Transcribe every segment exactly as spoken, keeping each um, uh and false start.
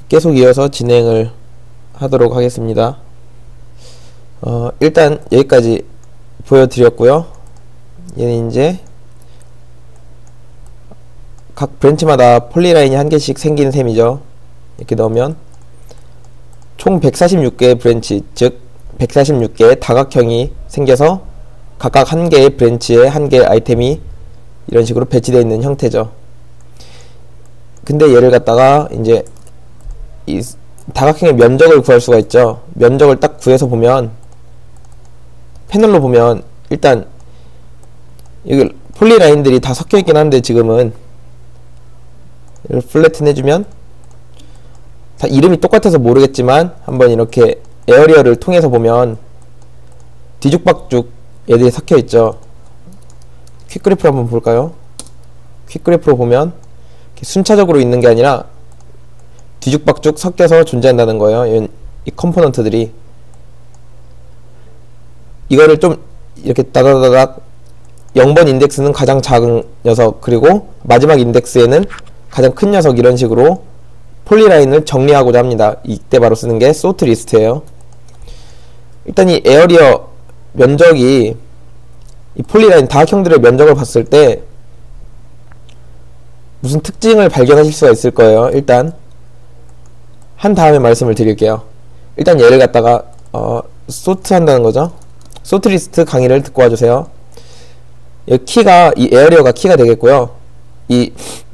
계속 이어서 진행을 하도록 하겠습니다. 어, 일단 여기까지 보여드렸고요. 얘는 이제 각 브랜치마다 폴리라인이 한 개씩 생기는 셈이죠. 이렇게 넣으면 총 백사십육 개의 브랜치, 즉 백사십육 개의 다각형이 생겨서 각각 한 개의 브랜치에 한 개의 아이템이 이런 식으로 배치되어 있는 형태죠. 근데 얘를 갖다가 이제 이 다각형의 면적을 구할 수가 있죠. 면적을 딱 구해서 보면, 패널로 보면 일단 여기 폴리라인들이 다 섞여 있긴 한데, 지금은 이걸 플래튼 해주면 다 이름이 똑같아서 모르겠지만 한번 이렇게 에어리어를 통해서 보면 뒤죽박죽 얘들이 섞여 있죠. 퀵그래프로 한번 볼까요? 퀵그래프로 보면 이렇게 순차적으로 있는 게 아니라 뒤죽박죽 섞여서 존재한다는 거예요. 이 컴포넌트들이. 이거를 좀 이렇게 다다다닥 영 번 인덱스는 가장 작은 녀석, 그리고 마지막 인덱스에는 가장 큰 녀석, 이런 식으로 폴리라인을 정리하고자 합니다. 이때 바로 쓰는 게 소트 리스트예요. 일단 이 에어리어 면적이, 이 폴리라인 다각형들의 면적을 봤을 때 무슨 특징을 발견하실 수가 있을 거예요. 일단 한 다음에 말씀을 드릴게요. 일단 얘를 갖다가 어, 소트 한다는 거죠. 소트 리스트 강의를 듣고 와주세요. 여기 키가, 이 에어리어가 키가 되겠고요. 이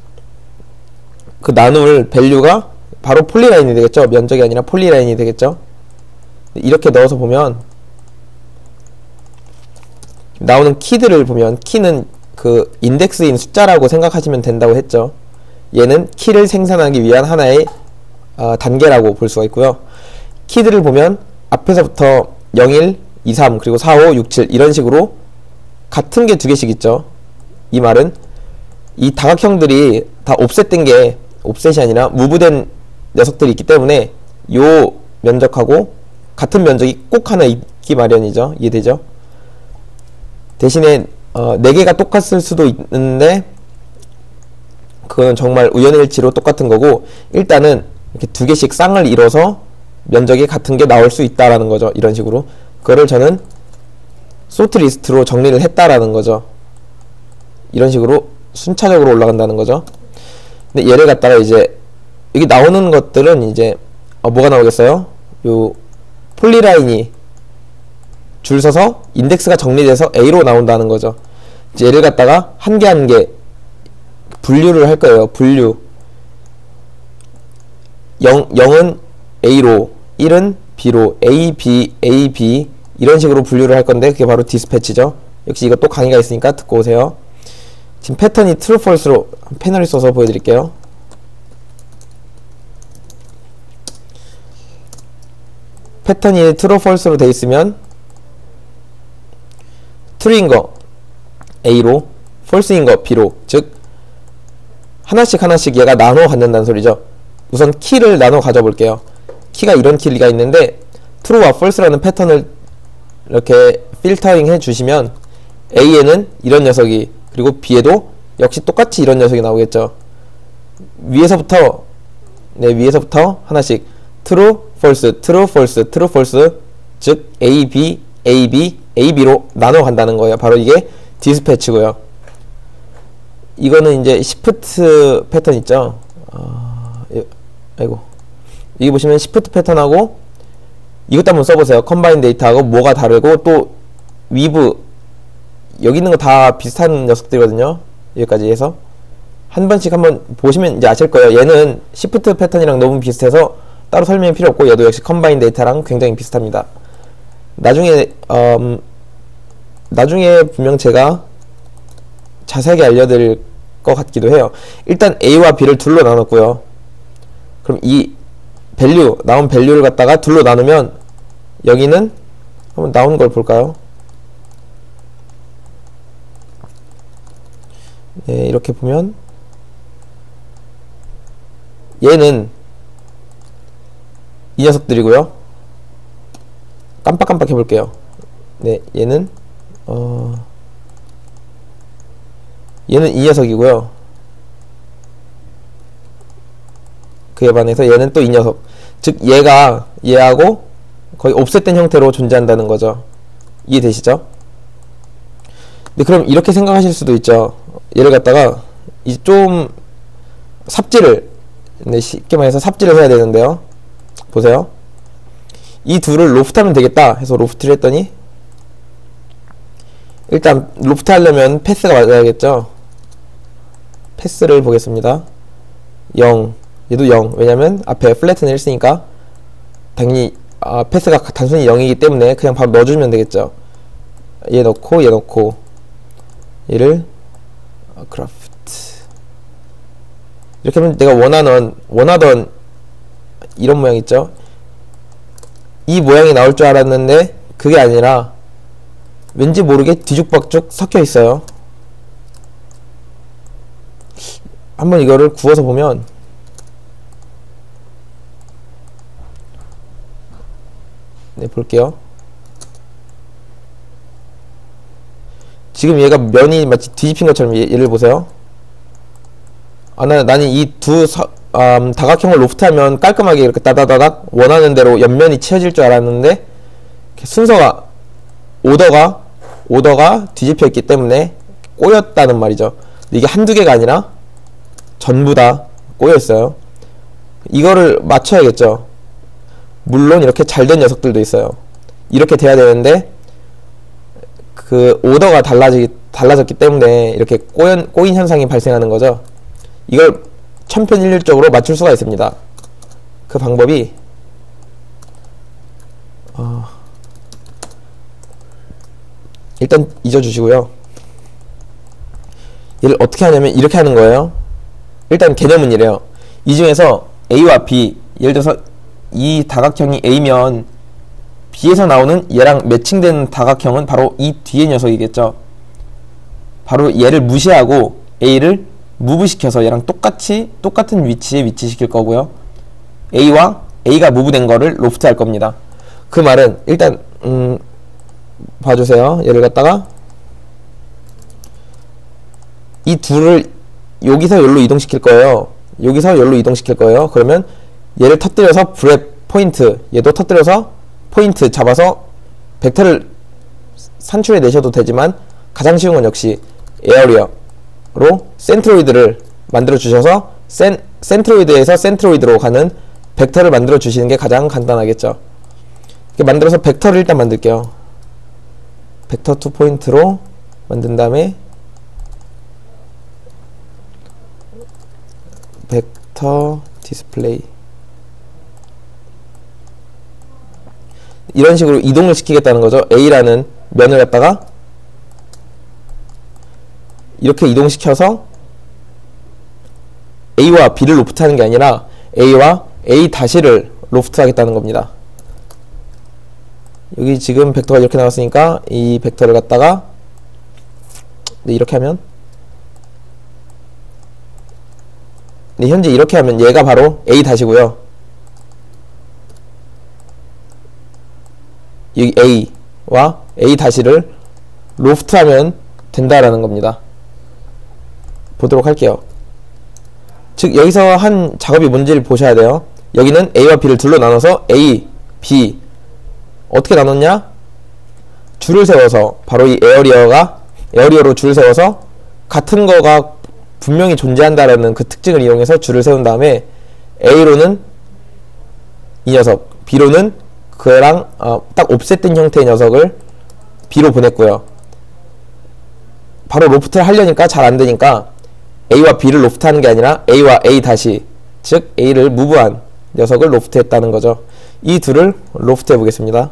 그 나눌 밸류가 바로 폴리라인이 되겠죠. 면적이 아니라 폴리라인이 되겠죠. 이렇게 넣어서 보면 나오는 키들을 보면, 키는 그 인덱스인 숫자라고 생각하시면 된다고 했죠. 얘는 키를 생산하기 위한 하나의 어, 단계라고 볼 수가 있고요. 키들을 보면 앞에서부터 영, 일, 이, 삼, 그리고 사, 오, 육, 칠 이런 식으로 같은 게 두 개씩 있죠. 이 말은 이 다각형들이 다 옵셋된 게, 옵셋이 아니라 무브된 녀석들이 있기 때문에 요 면적하고 같은 면적이 꼭 하나 있기 마련이죠. 이해되죠? 대신에 어, 네 개가 똑같을 수도 있는데 그건 정말 우연의 일치로 똑같은 거고, 일단은 이렇게 두 개씩 쌍을 이뤄서 면적이 같은 게 나올 수 있다라는 거죠. 이런 식으로. 그거를 저는 소트 리스트로 정리를 했다라는 거죠. 이런 식으로 순차적으로 올라간다는 거죠. 근데 얘를 갖다가 이제 여기 나오는 것들은 이제 어, 뭐가 나오겠어요? 요 폴리라인이 줄 서서 인덱스가 정리돼서 A로 나온다는 거죠. 이제 얘를 갖다가 한 개 한 개 분류를 할 거예요. 분류. 영, 영은 A로, 일은 B로, A, B, A, B 이런 식으로 분류를 할 건데, 그게 바로 디스패치죠. 역시 이거 또 강의가 있으니까 듣고 오세요. 지금 패턴이 true, false로 패널을 써서 보여드릴게요. 패턴이 true, false로 되어 있으면 true인 거 A로, false인 거 B로, 즉 하나씩 하나씩 얘가 나눠 갖는다는 소리죠. 우선 키를 나눠 가져 볼게요. 키가 이런 키가 있는데 true와 false라는 패턴을 이렇게 필터링 해 주시면 A에는 이런 녀석이, 그리고 B에도 역시 똑같이 이런 녀석이 나오겠죠. 위에서부터, 네, 위에서부터 하나씩 true, false, true, false, true, false, 즉 A, B, A, B, A, B로 나눠 간다는 거예요. 바로 이게 디스패치고요. 이거는 이제 시프트 패턴 있죠. 어, 아이고, 여기 보시면 시프트 패턴하고 이것도 한번 써보세요. 컴바인 데이터하고 뭐가 다르고, 또 위브 여기 있는 거 다 비슷한 녀석들이거든요. 여기까지 해서 한 번씩 한번 보시면 이제 아실 거예요. 얘는 시프트 패턴이랑 너무 비슷해서 따로 설명이 필요 없고, 얘도 역시 컴바인 데이터랑 굉장히 비슷합니다. 나중에 음, 나중에 분명 제가 자세하게 알려드릴 것 같기도 해요. 일단 A와 B를 둘로 나눴고요. 그럼 이 밸류, 나온 밸류를 갖다가 둘로 나누면 여기는 한번 나온 걸 볼까요? 네, 이렇게 보면 얘는 이 녀석들이고요. 깜빡깜빡 해볼게요. 네, 얘는 어 얘는 이 녀석이고요. 그에 반해서 얘는 또 이 녀석. 즉 얘가 얘하고 거의 옵셋된 형태로 존재한다는 거죠. 이해되시죠? 근데 그럼 이렇게 생각하실 수도 있죠. 얘를 갖다가 이제 좀 삽질을, 네, 쉽게 말해서 삽질을 해야 되는데요. 보세요. 이 둘을 로프트 하면 되겠다 해서 로프트를 했더니, 일단 로프트 하려면 패스가 맞아야겠죠. 패스를 보겠습니다. 영, 얘도 영. 왜냐면 앞에 플래트는 일 쓰니까 당연히 아, 패스가 단순히 영이기 때문에 그냥 바로 넣어주면 되겠죠. 얘 넣고 얘 넣고 얘를 아, 크라프트 이렇게 하면 내가 원하던 원하던 이런 모양 있죠. 이 모양이 나올 줄 알았는데 그게 아니라 왠지 모르게 뒤죽박죽 섞여 있어요. 한번 이거를 구워서 보면 네, 볼게요. 지금 얘가 면이 마치 뒤집힌 것처럼 얘, 얘를 보세요. 아, 나, 나는 이 두 음, 다각형을 로프트하면 깔끔하게 이렇게 따다다닥 원하는 대로 옆면이 채워질 줄 알았는데 순서가 오더가 오더가 뒤집혀 있기 때문에 꼬였다는 말이죠. 이게 한두 개가 아니라 전부 다 꼬여 있어요. 이거를 맞춰야겠죠. 물론 이렇게 잘된 녀석들도 있어요. 이렇게 돼야 되는데 그 오더가 달라지, 달라졌기 때문에 이렇게 꼬연, 꼬인 현상이 발생하는 거죠. 이걸 천편일률적으로 맞출 수가 있습니다. 그 방법이 어, 일단 잊어주시고요. 얘를 어떻게 하냐면 이렇게 하는 거예요. 일단 개념은 이래요. 이 중에서 A와 B, 예를 들어서 이 다각형이 A면 B에서 나오는 얘랑 매칭되는 다각형은 바로 이 뒤의 녀석이겠죠. 바로 얘를 무시하고 A를 무브시켜서 얘랑 똑같이 똑같은 위치에 위치시킬 거고요. A와 A가 무브된 거를 로프트 할 겁니다. 그 말은 일단 음, 봐주세요. 얘를 갖다가 이 둘을 여기서 여기로 이동시킬 거예요. 여기서 여기로 이동시킬 거예요. 그러면 얘를 터뜨려서 브랩 포인트, 얘도 터뜨려서 포인트 잡아서 벡터를 산출해 내셔도 되지만 가장 쉬운 건 역시 에어리어로 센트로이드를 만들어 주셔서 센, 센트로이드에서 센트로이드로 가는 벡터를 만들어 주시는 게 가장 간단하겠죠. 이렇게 만들어서 벡터를 일단 만들게요. 벡터 투 포인트로 만든 다음에 벡터 디스플레이 이런 식으로 이동을 시키겠다는 거죠. A라는 면을 갖다가 이렇게 이동시켜서 A와 B를 로프트 하는 게 아니라 A와 A 다시를 로프트 하겠다는 겁니다. 여기 지금 벡터가 이렇게 나왔으니까 이 벡터를 갖다가 네, 이렇게 하면 네, 현재 이렇게 하면 얘가 바로 A 다시고요. 여기 A와 A 다시를 로프트 하면 된다라는 겁니다. 보도록 할게요. 즉 여기서 한 작업이 뭔지를 보셔야 돼요. 여기는 A와 B를 둘로 나눠서 A, B 어떻게 나눴냐? 줄을 세워서 바로 이 에어리어가 에어리어로 줄을 세워서 같은 거가 분명히 존재한다라는 그 특징을 이용해서 줄을 세운 다음에 A로는 이 녀석, B로는 그랑 어, 딱 옵셋된 형태의 녀석을 B로 보냈고요. 바로 로프트를 하려니까 잘 안되니까 A와 B를 로프트 하는 게 아니라 A와 A 다시, 즉 A를 무브한 녀석을 로프트 했다는 거죠. 이 둘을 로프트 해보겠습니다.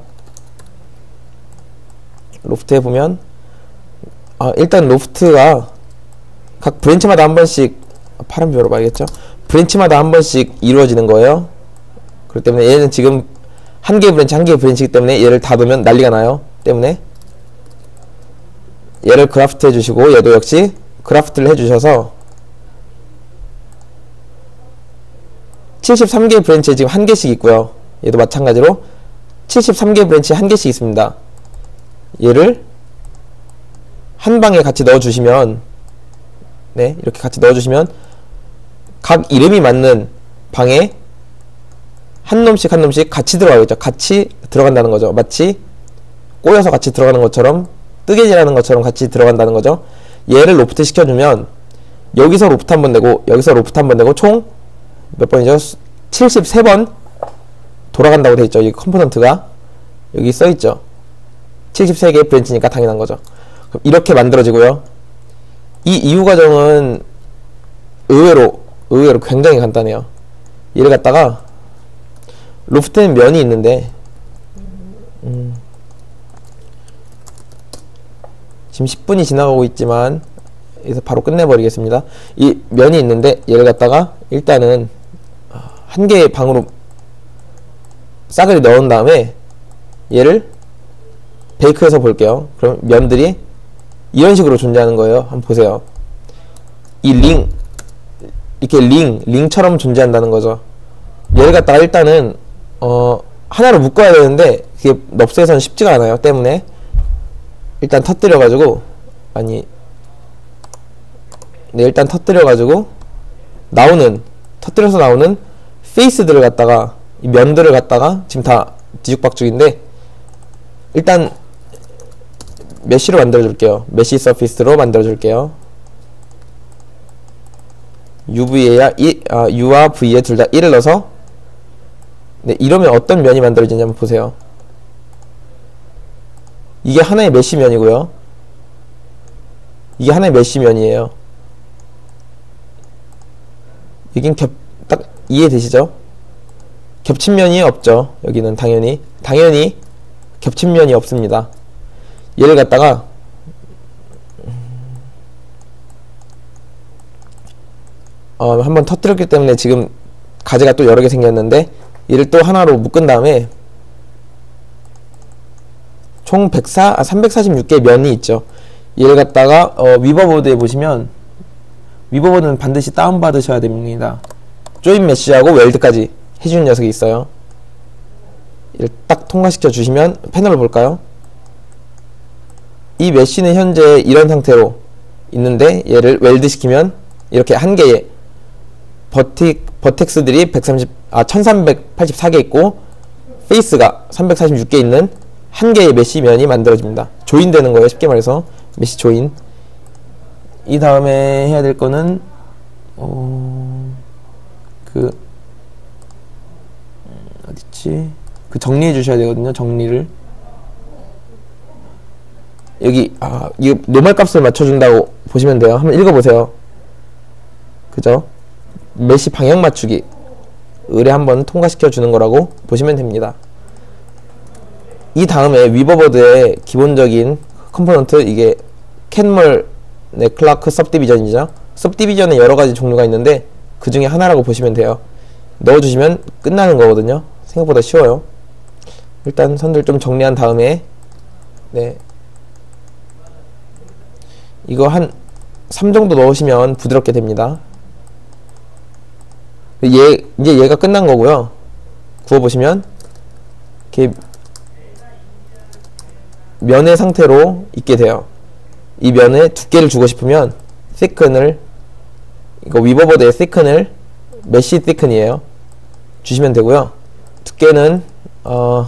로프트 해보면 아, 일단 로프트가 각 브랜치마다 한 번씩 파란 뷰로 봐야겠죠. 브랜치마다 한 번씩 이루어지는 거예요. 그렇기 때문에 얘는 지금 한 개의 브랜치 한 개의 브랜치이기 때문에 얘를 닫으면 난리가 나요. 때문에 얘를 그라프트 해주시고 얘도 역시 그라프트를 해주셔서 칠십삼 개의 브랜치에 지금 한 개씩 있고요. 얘도 마찬가지로 칠십삼 개의 브랜치에 한 개씩 있습니다. 얘를 한 방에 같이 넣어주시면 네, 이렇게 같이 넣어주시면 각 이름이 맞는 방에 한 놈씩 한 놈씩 같이 들어가겠죠. 같이 들어간다는 거죠. 마치 꼬여서 같이 들어가는 것처럼, 뜨개질하는 것처럼 같이 들어간다는 거죠. 얘를 로프트 시켜주면 여기서 로프트 한 번 되고 여기서 로프트 한 번 되고 총 몇 번이죠? 칠십삼 번 돌아간다고 돼 있죠. 이 컴포넌트가 여기 써 있죠. 칠십삼 개의 브랜치니까 당연한 거죠. 그럼 이렇게 만들어지고요. 이 이후 과정은 의외로 의외로 굉장히 간단해요. 얘를 갖다가 로프트는 면이 있는데 음, 지금 십 분이 지나가고 있지만 여기서 바로 끝내버리겠습니다. 이 면이 있는데 얘를 갖다가 일단은 한 개의 방으로 싸그리 넣은 다음에 얘를 베이크해서 볼게요. 그럼 면들이 이런 식으로 존재하는 거예요. 한번 보세요. 이 링, 이렇게 링, 링처럼 존재한다는 거죠. 얘를 갖다가 일단은 어 하나로 묶어야 되는데 그게 넙스에서는 쉽지가 않아요. 때문에 일단 터뜨려 가지고 아니 네 일단 터뜨려 가지고 나오는 터뜨려서 나오는 페이스들을 갖다가 이 면들을 갖다가 지금 다 뒤죽박죽인데 일단 메쉬로 만들어 줄게요. 메쉬 서피스로 만들어 줄게요. 유브이에야 아, U와 V에 둘 다 일을 넣어서 네, 이러면 어떤 면이 만들어지는지 한번 보세요. 이게 하나의 메쉬 면이고요. 이게 하나의 메쉬 면이에요. 여긴 겹, 딱 이해되시죠? 겹친 면이 없죠. 여기는 당연히 당연히 겹친 면이 없습니다. 얘를 갖다가 어, 한번 터뜨렸기 때문에 지금 가지가 또 여러 개 생겼는데 얘를 또 하나로 묶은 다음에 총 백사, 아, 삼백사십육 개의 면이 있죠. 얘를 갖다가 어, 위버보드에 보시면 위버보드는 반드시 다운받으셔야 됩니다. 조인 메쉬하고 웰드까지 해주는 녀석이 있어요. 얘를 딱 통과시켜 주시면 패널을 볼까요? 이 메쉬는 현재 이런 상태로 있는데 얘를 웰드 시키면 이렇게 한 개의 버틱, 버텍스들이 백삼십, 아, 천삼백팔십사 개 있고 페이스가 삼백사십육 개 있는 한 개의 메쉬 면이 만들어집니다. 조인 되는 거예요. 쉽게 말해서 메쉬 조인. 이 다음에 해야 될 거는 어, 그 어딨지? 그 정리해 주셔야 되거든요. 정리를 여기 아 이거 노멀 값을 맞춰준다고 보시면 돼요. 한번 읽어보세요. 그죠? 메쉬 방향 맞추기 의뢰 한번 통과시켜 주는 거라고 보시면 됩니다. 이 다음에 위버보드의 기본적인 컴포넌트 이게 캔멀 네, 클라크 섭디비전이죠. 섭디비전에 여러가지 종류가 있는데 그 중에 하나라고 보시면 돼요. 넣어주시면 끝나는 거거든요. 생각보다 쉬워요. 일단 선들 좀 정리한 다음에 네 이거 한 삼 정도 넣으시면 부드럽게 됩니다. 얘, 이제 얘가 끝난 거고요. 구워보시면 이렇게 면의 상태로 있게 돼요. 이 면에 두께를 주고 싶으면 thickn을 이거 위버보드의 thickn을 메쉬 thickn이에요. 주시면 되고요. 두께는 어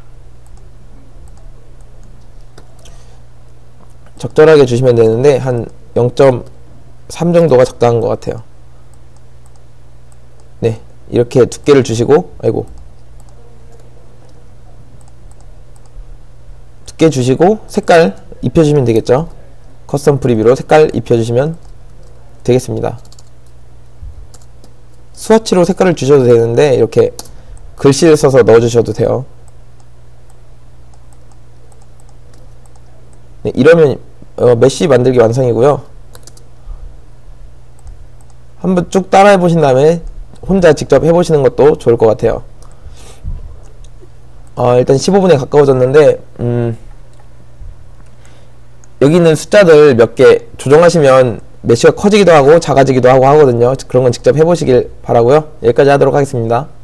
적절하게 주시면 되는데 한 영 점 삼 정도가 적당한 것 같아요. 네, 이렇게 두께를 주시고 아이고 두께 주시고 색깔 입혀주시면 되겠죠. 커스텀 프리뷰로 색깔 입혀주시면 되겠습니다. 스와치로 색깔을 주셔도 되는데 이렇게 글씨를 써서 넣어주셔도 돼요. 네, 이러면 어, 메쉬 만들기 완성이고요. 한번 쭉 따라해 보신 다음에 혼자 직접 해보시는 것도 좋을 것 같아요. 어, 일단 십오 분에 가까워졌는데 음, 여기 있는 숫자들 몇 개 조정하시면 메쉬가 커지기도 하고 작아지기도 하고 하거든요. 그런 건 직접 해보시길 바라고요. 여기까지 하도록 하겠습니다.